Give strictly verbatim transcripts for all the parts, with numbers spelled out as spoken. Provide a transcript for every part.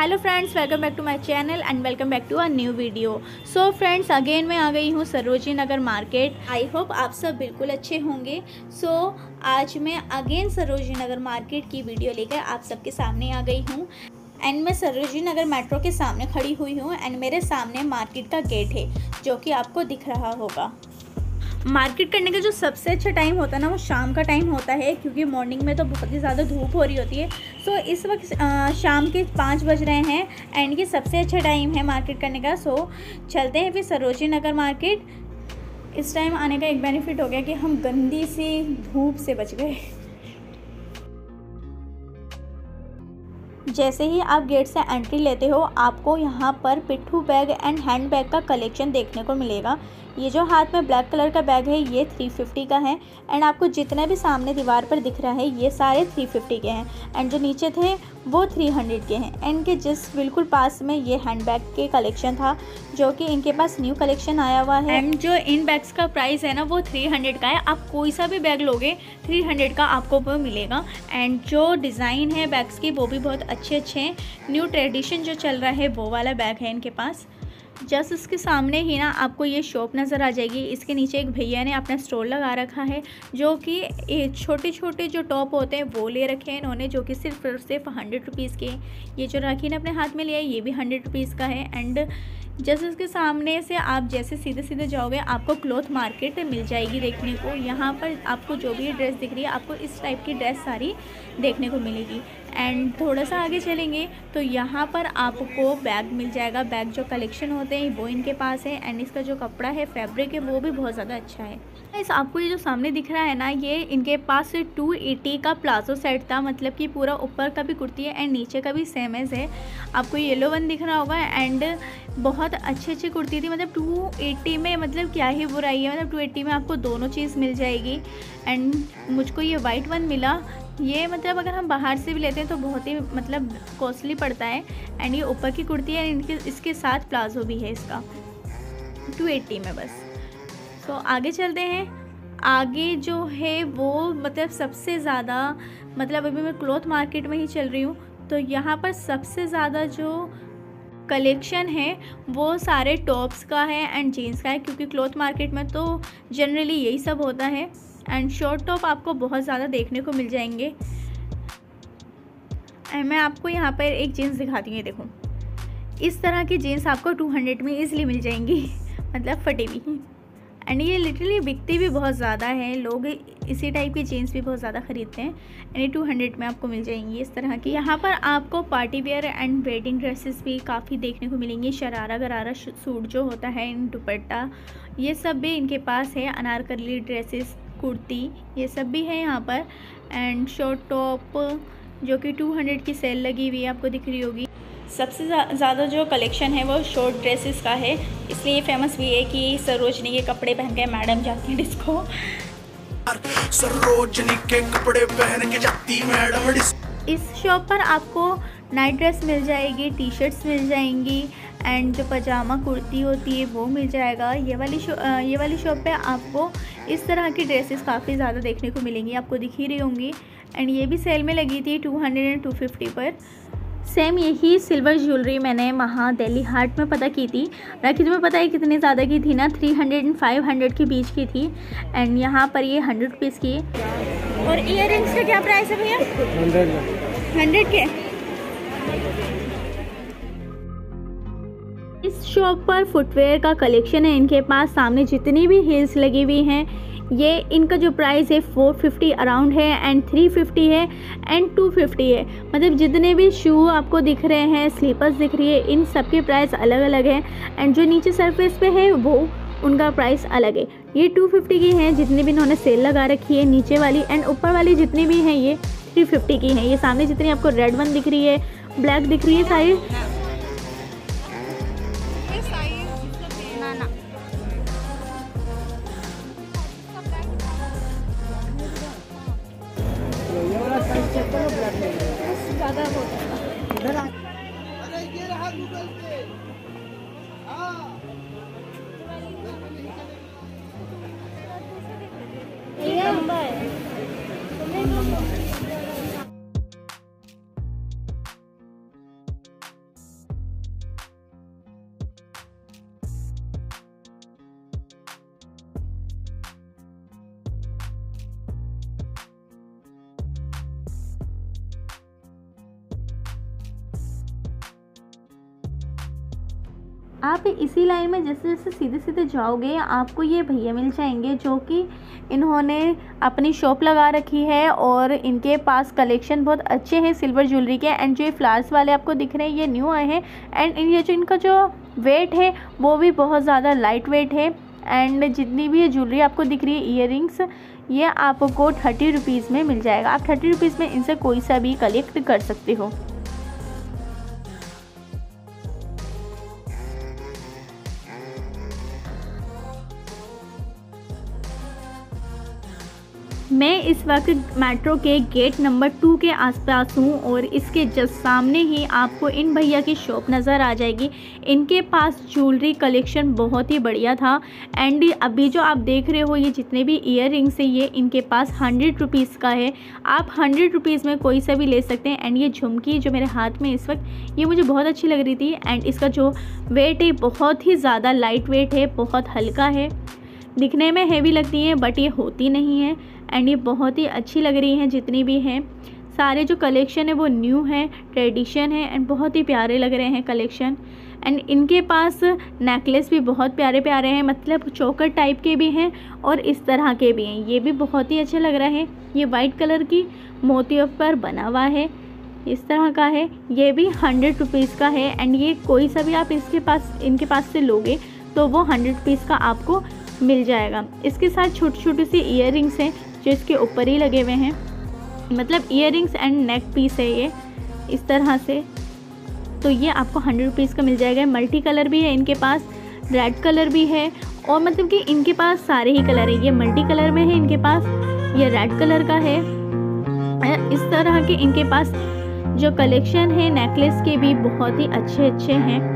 Hello friends, welcome back to my channel and welcome back to a new video. So friends, again मैं आ गई हूँ Sarojini Nagar market. I hope आप सब बिल्कुल अच्छे होंगे। सो so, आज मैं अगेन सरोजनी नगर मार्केट की वीडियो लेकर आप सबके सामने आ गई हूँ। एंड मैं सरोजनी नगर मेट्रो के सामने खड़ी हुई हूँ एंड मेरे सामने मार्केट का गेट है जो कि आपको दिख रहा होगा। मार्केट करने का जो सबसे अच्छा टाइम होता है ना, वो शाम का टाइम होता है, क्योंकि मॉर्निंग में तो बहुत ही ज़्यादा धूप हो रही होती है। सो so, इस वक्त शाम के पाँच बज रहे हैं एंड ये सबसे अच्छा टाइम है मार्केट करने का। सो so, चलते हैं फिर सरोजनी नगर मार्केट। इस टाइम आने का एक बेनिफिट हो गया कि हम गंदी सी धूप से बच गए। जैसे ही आप गेट से एंट्री लेते हो, आपको यहाँ पर पिट्ठू बैग एंड हैंड बैग का कलेक्शन देखने को मिलेगा। ये जो हाथ में ब्लैक कलर का बैग है ये थ्री फिफ्टी का है एंड आपको जितने भी सामने दीवार पर दिख रहा है ये सारे थ्री फिफ्टी के हैं एंड जो नीचे थे वो थ्री हंड्रेड के हैं। एंड के जिस बिल्कुल पास में ये हैंड बैग के कलेक्शन था जो कि इनके पास न्यू कलेक्शन आया हुआ है। एंड जो इन बैग्स का प्राइस है ना वो थ्री हंड्रेड का है। आप कोई सा भी बैग लोगे थ्री हंड्रेड का आपको वो मिलेगा। एंड जो डिज़ाइन है बैग्स की वो भी बहुत अच्छे अच्छे हैं। न्यू ट्रेडिशन जो चल रहा है वो वाला बैग है इनके पास। जस्ट इसके सामने ही ना आपको ये शॉप नज़र आ जाएगी। इसके नीचे एक भैया ने अपना स्टॉल लगा रखा है जो कि छोटे छोटे जो टॉप होते हैं वो ले रखे हैं इन्होंने, जो कि सिर्फ सिर्फ हंड्रेड रुपीज़ के। ये जो राखी ने अपने हाथ में लिया है ये भी हंड्रेड रुपीज़ का है। एंड जस्ट इसके सामने से आप जैसे सीधे सीधे जाओगे आपको क्लॉथ मार्केट मिल जाएगी देखने को। यहाँ पर आपको जो भी ड्रेस दिख रही है आपको इस टाइप की ड्रेस सारी देखने को मिलेगी। एंड थोड़ा सा आगे चलेंगे तो यहाँ पर आपको बैग मिल जाएगा। बैग जो कलेक्शन होते हैं वो इनके पास है एंड इसका जो कपड़ा है, फैब्रिक है, वो भी बहुत ज़्यादा अच्छा है। इस आपको ये जो सामने दिख रहा है ना, ये इनके पास टू एटी का प्लाजो सेट था, मतलब कि पूरा ऊपर का भी कुर्ती है एंड नीचे का भी सेम एज है। आपको येलो वन दिख रहा होगा एंड बहुत अच्छी अच्छी कुर्ती थी। मतलब टू एटी में मतलब क्या ही बुराई है, मतलब टू एटी में आपको दोनों चीज़ मिल जाएगी। एंड मुझको ये वाइट वन मिला। ये मतलब अगर हम बाहर से भी लेते हैं तो बहुत ही मतलब कॉस्टली पड़ता है। एंड ये ऊपर की कुर्ती है, इनके इसके साथ प्लाजो भी है इसका टू एटी में बस। तो आगे चलते हैं। आगे जो है वो मतलब सबसे ज़्यादा, मतलब अभी मैं क्लॉथ मार्केट में ही चल रही हूँ तो यहाँ पर सबसे ज़्यादा जो कलेक्शन है वो सारे टॉप्स का है एंड जीन्स का है, क्योंकि क्लॉथ मार्केट में तो जनरली यही सब होता है। एंड शॉर्ट टॉप आपको बहुत ज़्यादा देखने को मिल जाएंगे। एंड मैं आपको यहाँ पर एक जीन्स दिखाती हूँ, देखो इस तरह की जीन्स आपको टू हंड्रेड में ईज़िली मिल जाएंगी, मतलब फटी हुई। एंड ये लिटरली बिकती भी बहुत ज़्यादा है, लोग इसी टाइप की जीन्स भी बहुत ज़्यादा ख़रीदते हैं। एंड ये टू हंड्रेड में आपको मिल जाएंगी इस तरह की। यहाँ पर आपको party wear and wedding dresses भी काफ़ी देखने को मिलेंगी। शरारा गरारा सूट जो होता है, इन दुपट्टा, ये सब भी इनके पास है। अनारकली ड्रेसेस, कुर्ती, ये सब भी है यहाँ पर। एंड शॉर्ट टॉप जो कि टू हंड्रेड की सेल लगी हुई है आपको दिख रही होगी। सबसे ज़्यादा जो कलेक्शन है वो शॉर्ट ड्रेसेस का है, इसलिए फेमस भी है कि सरोजनी के कपड़े पहन के मैडम जाती है डिस्को। सरोजनी के कपड़े पहन के जाती मैडम डिस्को। इस शॉप पर आपको नाइट ड्रेस मिल जाएगी, टी शर्ट्स मिल जाएंगी एंड जो पजामा कुर्ती होती है वो मिल जाएगा। ये वाली शॉप ये वाली शॉप पे आपको इस तरह की ड्रेसेस काफ़ी ज़्यादा देखने को मिलेंगी, आपको दिख ही रही होंगी। एंड ये भी सेल में लगी थी two hundred and two fifty पर। सेम यही सिल्वर ज्वेलरी मैंने वहाँ दिल्ली हाट में पता की थी। राखी तुम्हें पता है कितनी ज़्यादा की थी ना, three hundred and five hundred के बीच की थी। एंड यहाँ पर ये हंड्रेड रुपीज़ की है। और ईयर रिंग्स का क्या प्राइस है भैया? हंड्रेड हंड्रेड के। इस शॉप पर फुटवेयर का कलेक्शन है इनके पास। सामने जितनी भी हील्स लगी हुई हैं ये इनका जो प्राइस है फोर फिफ्टी अराउंड है एंड थ्री फिफ्टी है एंड टू फिफ्टी है। मतलब जितने भी शू आपको दिख रहे हैं, स्लीपर्स दिख रही है, इन सब के प्राइस अलग अलग है। एंड जो नीचे सरफेस पे है वो उनका प्राइस अलग है। ये टू फिफ्टी की हैं जितनी भी इन्होंने सेल लगा रखी है नीचे वाली, एंड ऊपर वाली जितनी भी हैं ये थ्री फिफ्टी की हैं। ये सामने जितनी आपको रेड वन दिख रही है, ब्लैक दिख रही है, सारी ज़्यादा होता है। अरे ये रहा गूगल पे। हाँ ये नंबर आप इसी लाइन में जैसे जैसे सीधे सीधे जाओगे आपको ये भैया मिल जाएंगे जो कि इन्होंने अपनी शॉप लगा रखी है और इनके पास कलेक्शन बहुत अच्छे हैं सिल्वर ज्वेलरी के। एंड जो ये फ्लावर्स वाले आपको दिख रहे हैं ये न्यू आए हैं। एंड ये जो इनका जो वेट है वो भी बहुत ज़्यादा लाइट वेट है। एंड जितनी भी ये ज्वेलरी आपको दिख रही है ईयरिंग्स ये आपको थर्टी रुपीज़ में मिल जाएगा। आप थर्टी रुपीज़ में इनसे कोई सा भी कलेक्ट कर सकते हो। मैं इस वक्त मेट्रो के गेट नंबर टू के आसपास हूँ और इसके जस्ट सामने ही आपको इन भैया की शॉप नज़र आ जाएगी। इनके पास ज्वेलरी कलेक्शन बहुत ही बढ़िया था। एंड अभी जो आप देख रहे हो ये जितने भी ईयर रिंग्स है ये इनके पास हंड्रेड रुपीज़ का है। आप हंड्रेड रुपीज़ में कोई सा भी ले सकते हैं। एंड ये झुमकी जो मेरे हाथ में इस वक्त ये मुझे बहुत अच्छी लग रही थी। एंड इसका जो वेट है बहुत ही ज़्यादा लाइट वेट है, बहुत हल्का है, दिखने में हैवी लगती है बट ये होती नहीं है। एंड ये बहुत ही अच्छी लग रही हैं जितनी भी हैं। सारे जो कलेक्शन है वो न्यू है, ट्रेडिशन है एंड बहुत ही प्यारे लग रहे हैं कलेक्शन। एंड इनके पास नेकलेस भी बहुत प्यारे प्यारे हैं, मतलब चोकर टाइप के भी हैं और इस तरह के भी हैं। ये भी बहुत ही अच्छे लग रहे हैं। ये वाइट कलर की मोतियों पर बना हुआ है, इस तरह का है। ये भी हंड्रेड रुपीज़ का है। एंड ये कोई सा भी आप इसके पास इनके पास से लोगे तो वो हंड्रेड रुपीज़ का आपको मिल जाएगा। इसके साथ छोटी छोटी सी ईयर रिंग्स हैं जो इसके ऊपर ही लगे हुए हैं, मतलब earrings and neck piece है ये इस तरह से। तो ये आपको हंड्रेड रुपीज़ का मिल जाएगा। मल्टी कलर भी है इनके पास, रेड कलर भी है और मतलब कि इनके पास सारे ही कलर है। ये मल्टी कलर में है इनके पास, ये रेड कलर का है। इस तरह के इनके पास जो कलेक्शन है नेकलेस के भी बहुत ही अच्छे अच्छे हैं।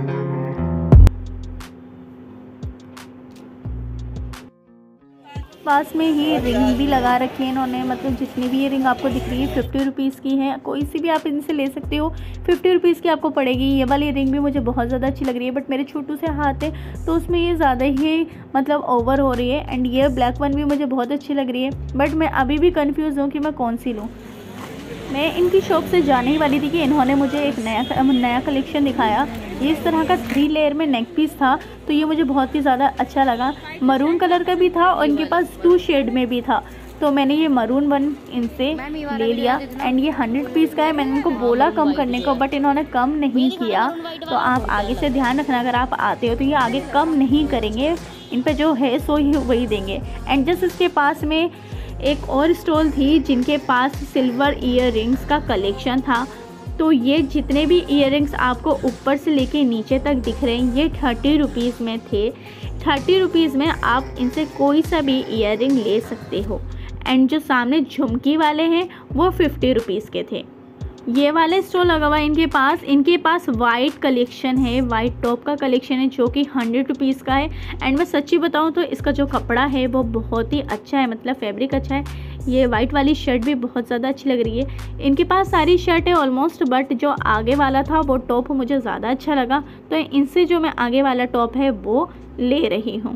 पास में ही रिंग भी लगा रखी है इन्होंने, मतलब जितनी भी ये रिंग आपको दिख रही है फिफ्टी रुपीज़ की है। कोई सी भी आप इनसे ले सकते हो, फिफ्टी रुपीज़ की आपको पड़ेगी। ये वाली रिंग भी मुझे बहुत ज़्यादा अच्छी लग रही है बट मेरे छोटू से हाथ है तो उसमें ये ज़्यादा ही मतलब ओवर हो रही है। एंड ये ब्लैक वन भी मुझे बहुत अच्छी लग रही है बट मैं अभी भी कन्फ्यूज़ हूँ कि मैं कौन सी लूँ। मैं इनकी शॉप से जाने ही वाली थी कि इन्होंने मुझे एक नया नया कलेक्शन दिखाया। ये इस तरह का थ्री लेयर में नेक पीस था तो ये मुझे बहुत ही ज़्यादा अच्छा लगा। मरून कलर का भी था और इनके पास टू शेड में भी था तो मैंने ये मरून वन इनसे ले लिया। एंड ये हंड्रेड पीस का है। मैंने इनको बोला कम करने को बट इन्होंने कम नहीं किया। तो आप आगे से ध्यान रखना, अगर आप आते हो तो ये आगे कम नहीं करेंगे, इन पे जो है सो ही वही देंगे। एंड जस्ट इसके पास में एक और स्टॉल थी जिनके पास सिल्वर ईयर रिंग्स का कलेक्शन था। तो ये जितने भी ईयर रिंग्स आपको ऊपर से लेके नीचे तक दिख रहे हैं ये थर्टी रुपीज़ में थे। थर्टी रुपीज़ में आप इनसे कोई सा भी ईयर रिंग ले सकते हो। एंड जो सामने झुमकी वाले हैं वो फिफ्टी रुपीज़ के थे। ये वाले स्टॉल लगा हुआ है इनके पास। इनके पास वाइट कलेक्शन है, वाइट टॉप का कलेक्शन है जो कि हंड्रेड रुपीज़ का है। एंड मैं सच्ची बताऊं तो इसका जो कपड़ा है वो बहुत ही अच्छा है, मतलब फैब्रिक अच्छा है। ये वाइट वाली शर्ट भी बहुत ज़्यादा अच्छी लग रही है। इनके पास सारी शर्ट है ऑलमोस्ट बट जो आगे वाला था वो टॉप मुझे ज़्यादा अच्छा लगा तो इनसे जो मैं आगे वाला टॉप है वो ले रही हूँ।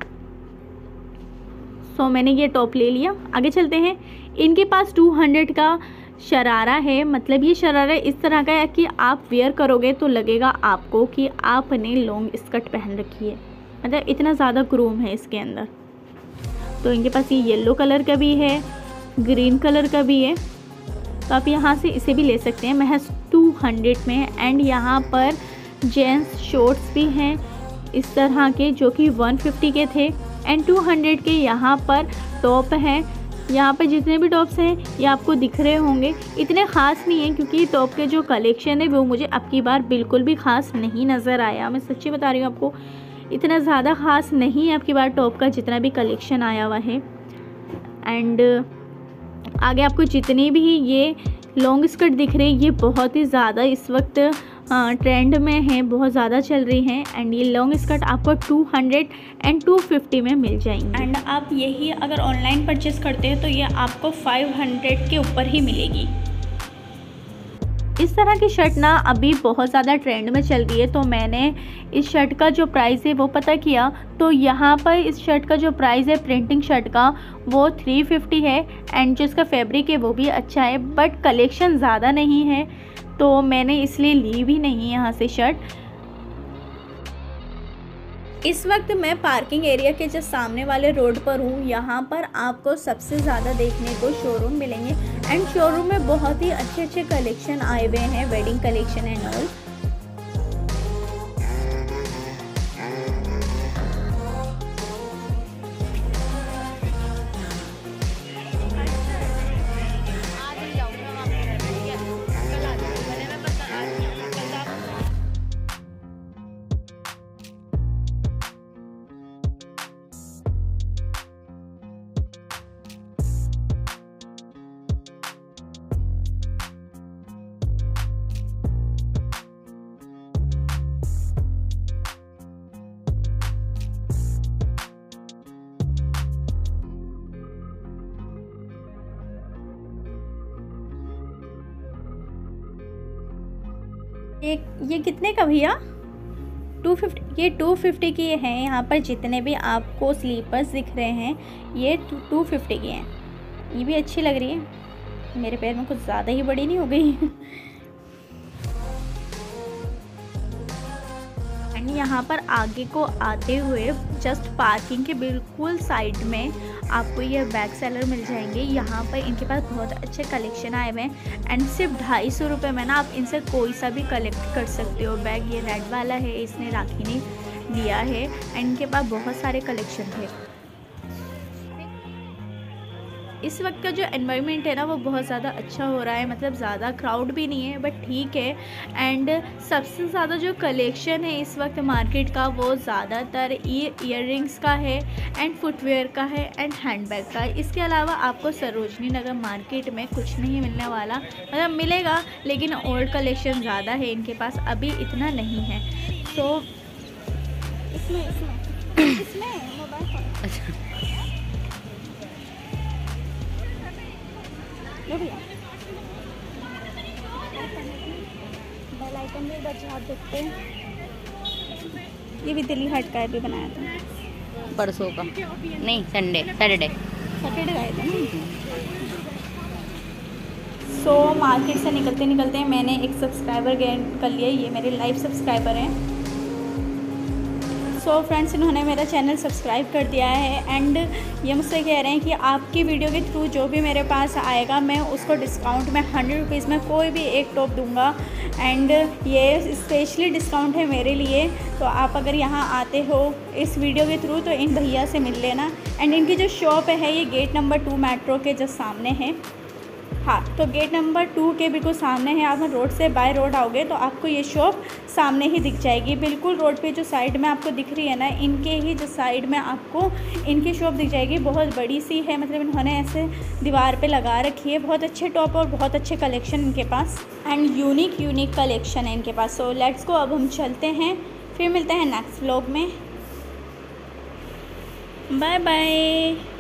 सो मैंने ये टॉप ले लिया। आगे चलते हैं। इनके पास टू हंड्रेड का शरारा है, मतलब ये शरारा इस तरह का है कि आप वेयर करोगे तो लगेगा आपको कि आपने लॉन्ग स्कर्ट पहन रखी है, मतलब इतना ज़्यादा क्रोम है इसके अंदर। तो इनके पास ये येलो कलर का भी है, ग्रीन कलर का भी है तो आप यहाँ से इसे भी ले सकते हैं महज टू हंड्रेड में। एंड यहाँ पर जेंट्स शॉर्ट्स भी हैं इस तरह के जो कि वन फिफ्टी के थे। एंड टू हंड्रेड के यहाँ पर टॉप हैं। यहाँ पे जितने भी टॉप्स हैं ये आपको दिख रहे होंगे, इतने ख़ास नहीं है क्योंकि टॉप के जो कलेक्शन है वो मुझे अब की बार बिल्कुल भी ख़ास नहीं नज़र आया। मैं सच्ची बता रही हूँ आपको, इतना ज़्यादा ख़ास नहीं है अब की बार टॉप का जितना भी कलेक्शन आया हुआ है। एंड आगे आपको जितनी भी ये लॉन्ग स्कर्ट दिख रही है ये बहुत ही ज़्यादा इस वक्त ट्रेंड में है, बहुत ज़्यादा चल रही हैं। एंड ये लॉन्ग स्कर्ट आपको two hundred and two fifty में मिल जाएंगी। एंड आप यही अगर ऑनलाइन परचेस करते हैं तो ये आपको फाइव हंड्रेड के ऊपर ही मिलेगी। इस तरह की शर्ट ना अभी बहुत ज़्यादा ट्रेंड में चल रही है तो मैंने इस शर्ट का जो प्राइस है वो पता किया तो यहाँ पर इस शर्ट का जो प्राइस है प्रिंटिंग शर्ट का वो थ्री फिफ्टी है। एंड जो इसका फैब्रिक है वो भी अच्छा है बट कलेक्शन ज़्यादा नहीं है तो मैंने इसलिए ली भी नहीं यहाँ से शर्ट। इस वक्त मैं पार्किंग एरिया के जस्ट सामने वाले रोड पर हूँ। यहाँ पर आपको सबसे ज़्यादा देखने को शोरूम मिलेंगे एंड शोरूम में बहुत ही अच्छे अच्छे कलेक्शन आए हुए हैं, वेडिंग कलेक्शन एंड ऑल। ये ये कितने का भैया? Two fifty. ये टू फिफ्टी की हैं। यहाँ पर जितने भी आपको स्लीपर्स दिख रहे हैं ये टू फिफ्टी की हैं। ये भी अच्छी लग रही है। मेरे पैर में कुछ ज़्यादा ही बड़ी नहीं हो गई। एंड यहाँ पर आगे को आते हुए जस्ट पार्किंग के बिल्कुल साइड में आपको ये बैग सेलर मिल जाएंगे। यहाँ पर इनके पास बहुत अच्छे कलेक्शन आए हुए हैं एंड सिर्फ ढाई सौ रुपये में ना आप इनसे कोई सा भी कलेक्ट कर सकते हो बैग। ये रेड वाला है, इसने राखी ने लिया है एंड इनके पास बहुत सारे कलेक्शन थे। इस वक्त का जो एनवायरनमेंट है ना वो बहुत ज़्यादा अच्छा हो रहा है, मतलब ज़्यादा क्राउड भी नहीं है बट ठीक है। एंड सबसे ज़्यादा जो कलेक्शन है इस वक्त मार्केट का वो ज़्यादातर ईयर रिंग्स का है एंड फुटवेयर का है एंड हैंडबैग का। इसके अलावा आपको सरोजनी नगर मार्केट में कुछ नहीं मिलने वाला, मतलब मिलेगा लेकिन ओल्ड कलेक्शन ज़्यादा है इनके पास, अभी इतना नहीं है। तो इसमें इसमें इसमें मोबाइल फोन अच्छा भैया बेल आइकन भी बचा देते हैं। ये भी दिल्ली हाट का भी बनाया था परसों का, नहीं संडे सैटरडे सैटरडे आए थे ना। सो मार्केट से निकलते निकलते मैंने एक सब्सक्राइबर गेन कर लिया। ये मेरे लाइव सब्सक्राइबर हैं। सो so फ्रेंड्स, इन्होंने मेरा चैनल सब्सक्राइब कर दिया है एंड ये मुझसे कह रहे हैं कि आपकी वीडियो के थ्रू जो भी मेरे पास आएगा मैं उसको डिस्काउंट में हंड्रेड रुपीज़ में कोई भी एक टॉप दूंगा। एंड ये स्पेशली डिस्काउंट है मेरे लिए। तो आप अगर यहाँ आते हो इस वीडियो के थ्रू तो इन भैया से मिल लेना। एंड इनकी जो शॉप है ये गेट नंबर टू मेट्रो के जस्ट सामने है। हाँ, तो गेट नंबर टू के बिल्कुल सामने है। आप रोड से बाय रोड आओगे तो आपको ये शॉप सामने ही दिख जाएगी। बिल्कुल रोड पे जो साइड में आपको दिख रही है ना, इनके ही जो साइड में आपको इनकी शॉप दिख जाएगी। बहुत बड़ी सी है, मतलब इन्होंने ऐसे दीवार पे लगा रखी है। बहुत अच्छे टॉप और बहुत अच्छे कलेक्शन इनके पास एंड यूनिक यूनिक कलेक्शन है इनके पास। सो लेट्स गो, अब हम चलते हैं, फिर मिलते हैं नेक्स्ट व्लॉग में। Bye bye.